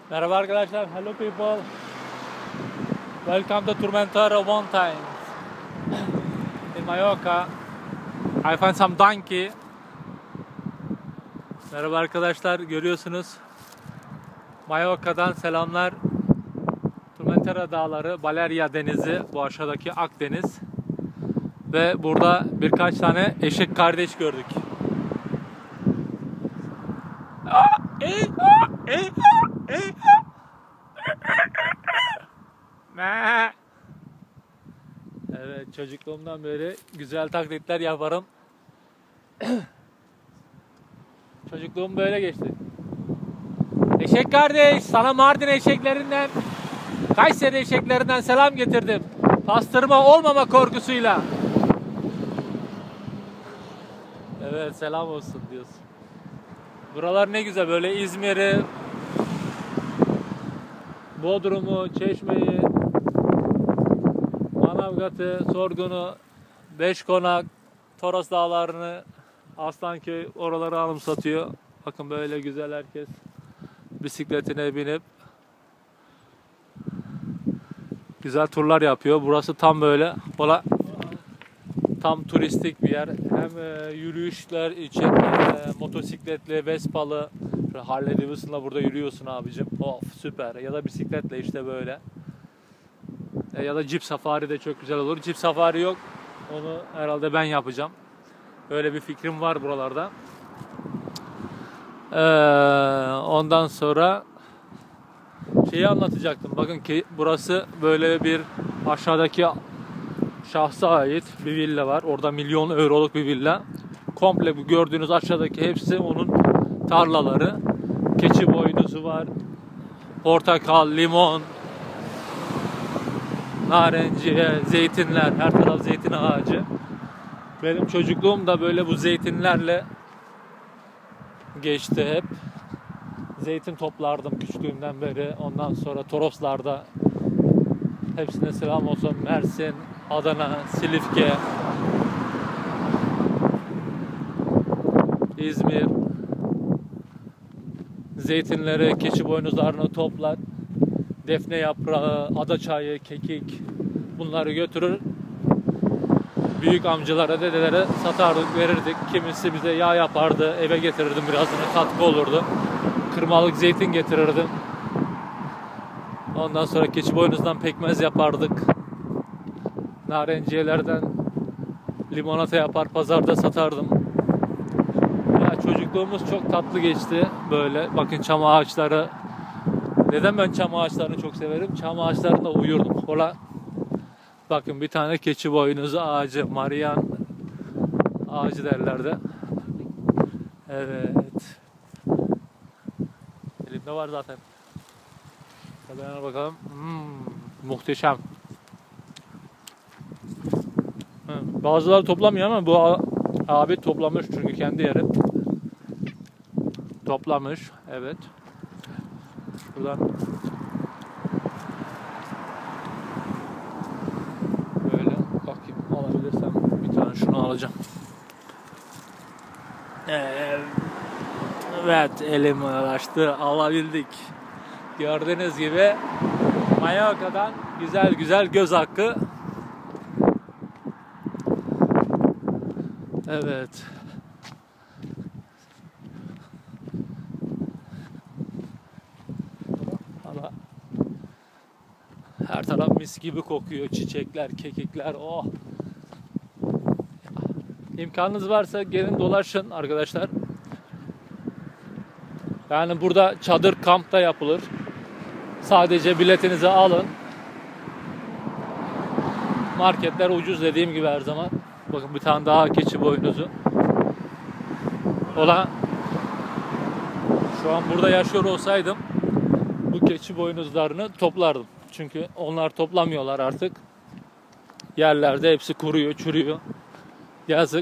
Merhaba arkadaşlar, hello people. Welcome to Turmentera Mountains. In Mallorca, I find some donkey. Merhaba arkadaşlar, görüyorsunuz. Mallorca'dan selamlar. Turmentera Dağları, Balearia Denizi, bu aşağıdaki Akdeniz. Ve burada birkaç tane eşek kardeş gördük. Evet, çocukluğumdan beri güzel taklitler yaparım. Çocukluğum böyle geçti. Eşek kardeş, sana Mardin eşeklerinden, Kayseri eşeklerinden selam getirdim. Pastırma olmama korkusuyla. Evet, selam olsun diyorsun. Buralar ne güzel, böyle İzmir'i, Bodrum'u, Çeşme'yi, Manavgat'ı, Sorgun'u, Beşkonak, Toros Dağları'nı, Aslanköy, oraları anımsatıyor. Bakın böyle güzel, herkes bisikletine binip güzel turlar yapıyor. Burası tam böyle tam turistik bir yer. Hem yürüyüşler için motosikletli, Vespalı, Harley Davidson'la burada yürüyorsun abicim. Of, süper. Ya da bisikletle işte böyle. Ya da Jeep Safari de çok güzel olur. Jeep Safari yok. Onu herhalde ben yapacağım. Böyle bir fikrim var buralarda. Ondan sonra şeyi anlatacaktım. Bakın ki burası böyle bir aşağıdaki şahsa ait bir villa var. Orada milyon euroluk bir villa. Komple bu gördüğünüz aşağıdaki hepsi onun tarlaları. Keçi boynuzu var. Portakal, limon, narenciye, zeytinler. Her taraf zeytin ağacı. Benim çocukluğum da böyle bu zeytinlerle geçti hep. Zeytin toplardım küçüklüğümden beri. Ondan sonra Toroslarda, hepsine selam olsun. Mersin, Adana, Silifke, İzmir. Zeytinleri, keçi boynuzlarını toplar. Defne yaprağı, ada çayı, kekik, bunları götürür. Büyük amcalara, dedelere satardık, verirdik. Kimisi bize yağ yapardı, eve getirirdim, birazını katkı olurdu. Kırmalık zeytin getirirdim. Ondan sonra keçi boynuzdan pekmez yapardık. Narenciyelerden limonata yapar, pazarda satardım. Ya çocukluğumuz çok tatlı geçti böyle. Bakın çam ağaçları. Neden ben çam ağaçlarını çok severim? Çam ağaçlarında uyurdum. Bakın bir tane keçi boynuzu ağacı, Marian ağacı derlerdi. Evet. Elimde var zaten. Tadına bakalım. Muhteşem. Bazıları toplamıyor ama bu abi toplamış, çünkü kendi yeri. Toplamış, evet. Buradan böyle bakayım, alabilirsem bir tane şunu alacağım. Evet, elim ulaştı, alabildik. Gördüğünüz gibi Mallorca'dan güzel güzel göz hakkı. Evet. Ama her taraf mis gibi kokuyor. Çiçekler, kekikler. Oh. İmkanınız varsa gelin dolaşın arkadaşlar. Yani burada çadır kampta yapılır. Sadece biletinizi alın. Marketler ucuz, dediğim gibi her zaman. Bakın bir tane daha keçi boynuzu. Şu an burada yaşıyor olsaydım bu keçi boynuzlarını toplardım. Çünkü onlar toplamıyorlar artık. Yerlerde hepsi kuruyor, çürüyor. Yazık.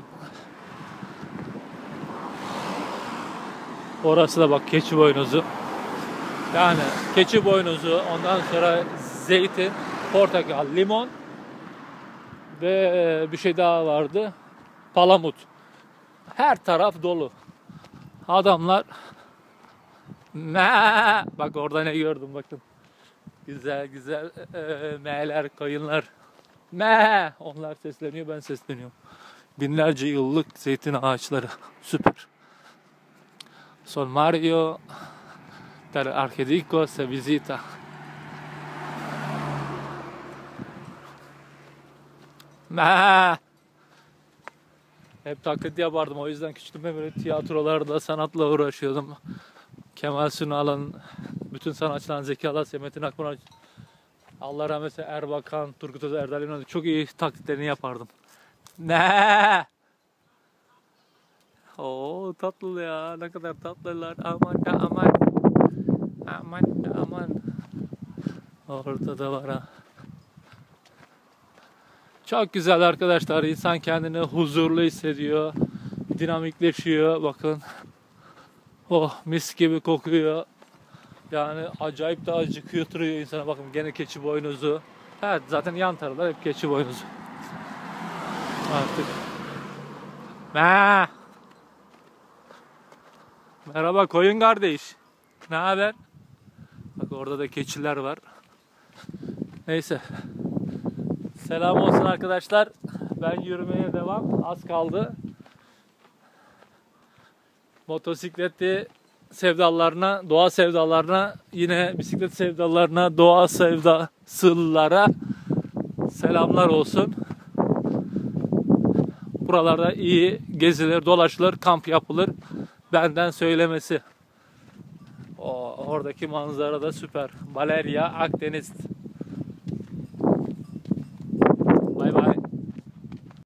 Orası da bak keçi boynuzu. Yani keçi boynuzu, ondan sonra zeytin, portakal, limon ve bir şey daha vardı. Palamut. Her taraf dolu. Adamlar Bak orada ne gördüm bakın. Güzel güzel meğler, koyunlar. Onlar sesleniyor, ben sesleniyorum. Binlerce yıllık zeytin ağaçları. Süper. Son Mario del Archedico se visita. Hep taklit yapardım, o yüzden küçüklüğümde böyle tiyatrolarda sanatla uğraşıyordum. Kemal Sunal'ın, bütün sanatçıların, Zeki Alasya, Metin Akpınar, Allah rahmet eylesin, Erbakan, Turgut Özal, Erdal İnanır, çok iyi taklitlerini yapardım. Oo tatlı ya, ne kadar tatlılar, aman da aman. Aman da aman. Orada da var ha. Çok güzel arkadaşlar. İnsan kendini huzurlu hissediyor. Dinamikleşiyor. Bakın. Oh, mis gibi kokuyor. Yani acayip de acıkıyor insana. Bakın gene keçi boynuzu. Evet, zaten yan taraflar hep keçi boynuzu. Artık. Merhaba koyun kardeş. Ne haber? Bak orada da keçiler var. Neyse. Selam olsun arkadaşlar. Ben yürümeye devam. Az kaldı. Motosikleti sevdalarına, doğa sevdalarına, yine bisiklet sevdalarına, doğa sevdasılara selamlar olsun. Buralarda iyi gezilir, dolaşılır, kamp yapılır. Benden söylemesi. Oradaki manzara da süper. Valeria Akdeniz